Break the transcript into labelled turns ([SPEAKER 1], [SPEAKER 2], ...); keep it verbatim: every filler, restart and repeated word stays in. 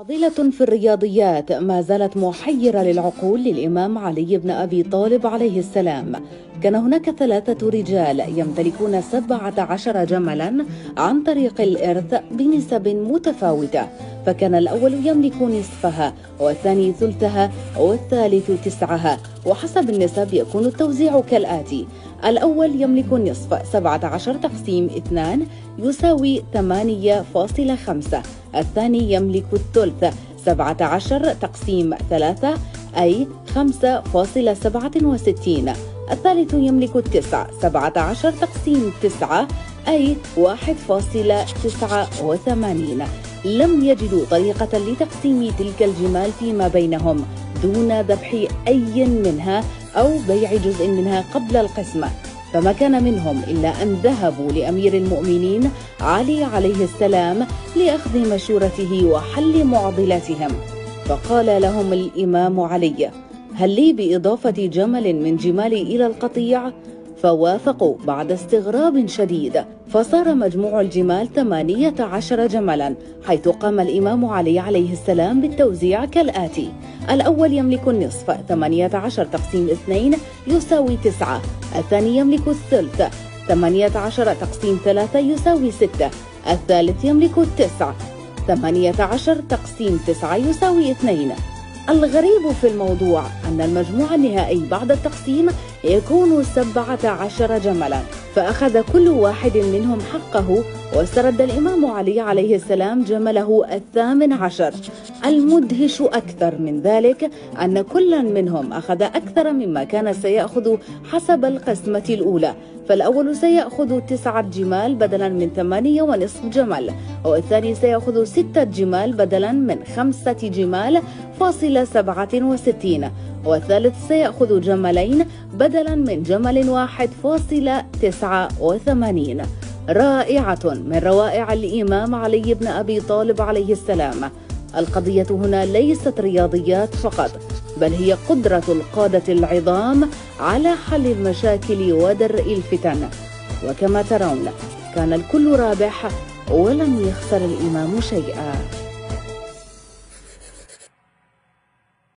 [SPEAKER 1] معضلة في الرياضيات ما زالت محيرة للعقول للإمام علي بن أبي طالب عليه السلام. كان هناك ثلاثة رجال يمتلكون سبعة عشر جملا عن طريق الإرث بنسب متفاوتة، فكان الأول يملك نصفها، والثاني ثلثها، والثالث تسعها، وحسب النسب يكون التوزيع كالآتي: الأول يملك النصف سبعة عشر تقسيم اثنان يساوي ثمانية فاصلة خمسة، الثاني يملك الثلث سبعة عشر تقسيم ثلاثة أي خمسة فاصلة سبعة وستين، الثالث يملك التسع سبعة عشر تقسيم تسعة أي واحد فاصلة تسعة وثمانين. لم يجدوا طريقة لتقسيم تلك الجمال فيما بينهم دون ذبح أي منها أو بيع جزء منها قبل القسمة، فما كان منهم إلا أن ذهبوا لأمير المؤمنين علي عليه السلام لأخذ مشورته وحل معضلتهم. فقال لهم الإمام علي: هل لي بإضافة جمل من جمالي إلى القطيع؟ فوافقوا بعد استغراب شديد، فصار مجموع الجمال ثمانية عشر جملا، حيث قام الإمام علي عليه السلام بالتوزيع كالآتي: الأول يملك النصف ثمانية عشر تقسيم اثنين يساوي تسعة، الثاني يملك الثلث ثمانية عشر تقسيم ثلاثة يساوي ستة، الثالث يملك التسع ثمانية عشر تقسيم تسعة يساوي اثنين. الغريب في الموضوع أن المجموع النهائي بعد التقسيم يكون سبعة عشر جملا، فأخذ كل واحد منهم حقه، واسترد الإمام علي عليه السلام جمله الثامن عشر. المدهش أكثر من ذلك أن كل منهم أخذ أكثر مما كان سيأخذ حسب القسمة الأولى، فالأول سيأخذ تسعة جمال بدلا من ثمانية ونصف جمل، والثاني سيأخذ ستة جمال بدلا من خمسة جمال فاصلة سبعة وستين، والثالث سيأخذ جملين بدلا من جمل واحد فاصلة تسعة وثمانين. رائعة من روائع الإمام علي بن أبي طالب عليه السلام. القضية هنا ليست رياضيات فقط، بل هي قدرة القادة العظام على حل المشاكل ودرء الفتن. وكما ترون كان الكل رابح ولم يخسر الإمام شيئا.